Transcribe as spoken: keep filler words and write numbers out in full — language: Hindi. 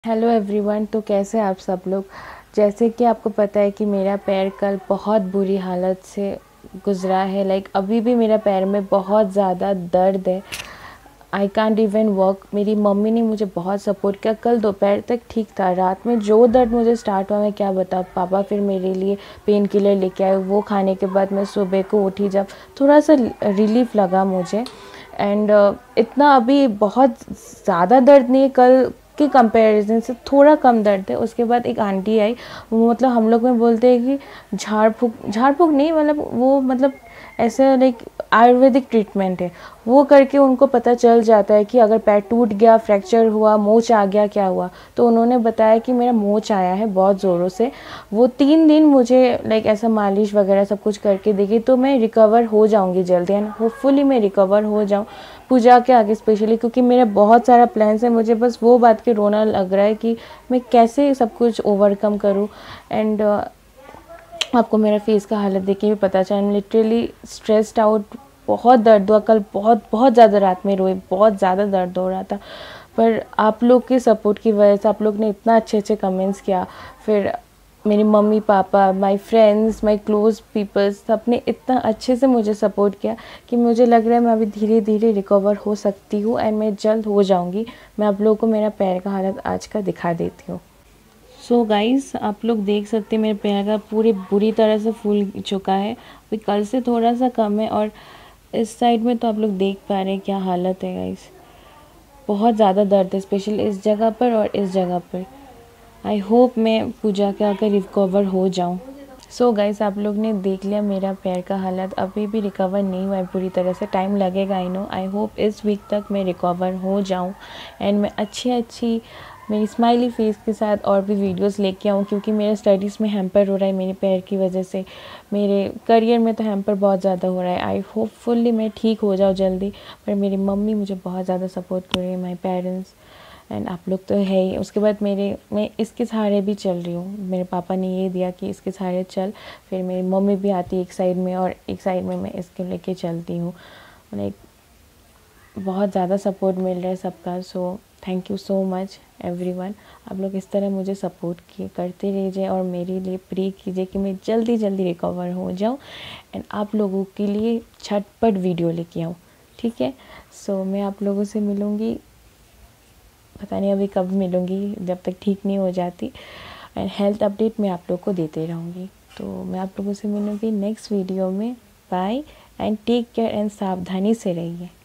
Hello everyone. तो कैसे आप सब लोग। जैसे कि आपको पता है कि मेरा पैर कल बहुत बुरी हालत से गुज़रा है। लाइक अभी भी मेरा पैर में बहुत ज़्यादा दर्द है। I can't even walk. मेरी मम्मी ने मुझे बहुत सपोर्ट किया। कल दोपहर तक ठीक था, रात में जो दर्द मुझे स्टार्ट हुआ मैं क्या बताऊँ। पापा फिर मेरे लिए पेन किलर लेके आए। वो खाने के बाद मैं सुबह को उठी, जब थोड़ा सा रिलीफ लगा मुझे। एंड uh, इतना अभी बहुत ज़्यादा दर्द नहीं है, कल के कंपैरिजन से थोड़ा कम दर्द है। उसके बाद एक आंटी आई, वो मतलब हम लोग में बोलते हैं कि झाड़ फूक झाड़ फूक नहीं, मतलब वो मतलब ऐसे लाइक आयुर्वेदिक ट्रीटमेंट है। वो करके उनको पता चल जाता है कि अगर पैर टूट गया, फ्रैक्चर हुआ, मोच आ गया, क्या हुआ। तो उन्होंने बताया कि मेरा मोच आया है बहुत ज़ोरों से। वो तीन दिन मुझे लाइक ऐसा मालिश वगैरह सब कुछ करके देगी, तो मैं रिकवर हो जाऊंगी जल्दी, है ना। होपफुली मैं रिकवर हो जाऊँ पूजा के आगे स्पेशली, क्योंकि मेरा बहुत सारा प्लान्स है। मुझे बस वो बात के रोना लग रहा है कि मैं कैसे सब कुछ ओवरकम करूँ। एंड uh, आपको मेरा फेस का हालत देख के भी पता चला, I am literally stressed out. बहुत दर्द हुआ कल, बहुत बहुत ज़्यादा रात में रोई, बहुत ज़्यादा दर्द हो रहा था। पर आप लोग के सपोर्ट की वजह से, आप लोग ने इतना अच्छे अच्छे कमेंट्स किया, फिर मेरी mummy papa, my friends, my close peoples, सबने इतना अच्छे से मुझे सपोर्ट किया कि मुझे लग रहा है मैं अभी धीरे धीरे रिकवर हो सकती हूँ एंड मैं जल्द हो जाऊँगी। मैं आप लोगों को मेरा पैर का हालत आज का दिखा देती हूँ। सो गाइस, आप लोग देख सकते हैं मेरे पैर का पूरी बुरी तरह से फूल चुका है। अभी कल से थोड़ा सा कम है, और इस साइड में तो आप लोग देख पा रहे हैं क्या हालत है गाइस। बहुत ज़्यादा दर्द है, स्पेशली इस जगह पर और इस जगह पर। आई होप मैं पूजा के आकर रिकवर हो जाऊं। सो so गाइस, आप लोग ने देख लिया मेरा पैर का हालत। अभी भी रिकवर नहीं हुआ है पूरी तरह से, टाइम लगेगा आई नो। आई होप इस वीक तक मैं रिकवर हो जाऊं एंड मैं अच्छी अच्छी मेरी स्माइली फेस के साथ और भी वीडियोस लेके आऊँ, क्योंकि मेरे स्टडीज़ में हैम्पर हो रहा है मेरे पैर की वजह से। मेरे करियर में तो हैम्पर बहुत ज़्यादा हो रहा है। आई होपफुली मैं ठीक हो जाऊँ जल्दी। पर मेरी मम्मी मुझे बहुत ज़्यादा सपोर्ट कर रही है, माई पेरेंट्स एंड आप लोग तो है ही। उसके बाद मेरे मैं इसके सहारे भी चल रही हूँ। मेरे पापा ने ये दिया कि इसके सहारे चल, फिर मेरी मम्मी भी आती है एक साइड में और एक साइड में मैं इसके लेके चलती हूँ। लाइक बहुत ज़्यादा सपोर्ट मिल रहा है सबका। So thank you so much everyone. आप लोग इस तरह मुझे सपोर्ट किए करते रहिए और मेरे लिए प्रे कीजिए कि मैं जल्दी जल्दी रिकवर हो जाऊँ एंड आप लोगों के लिए झटपट वीडियो लेके आऊँ, ठीक है। सो so, मैं आप लोगों से मिलूँगी, पता नहीं अभी कब मिलूँगी, जब तक ठीक नहीं हो जाती। एंड हेल्थ अपडेट मैं आप लोग को देते रहूँगी। तो मैं आप लोगों से मिलूँगी नेक्स्ट वीडियो में। Bye and take care and सावधानी से रहिए।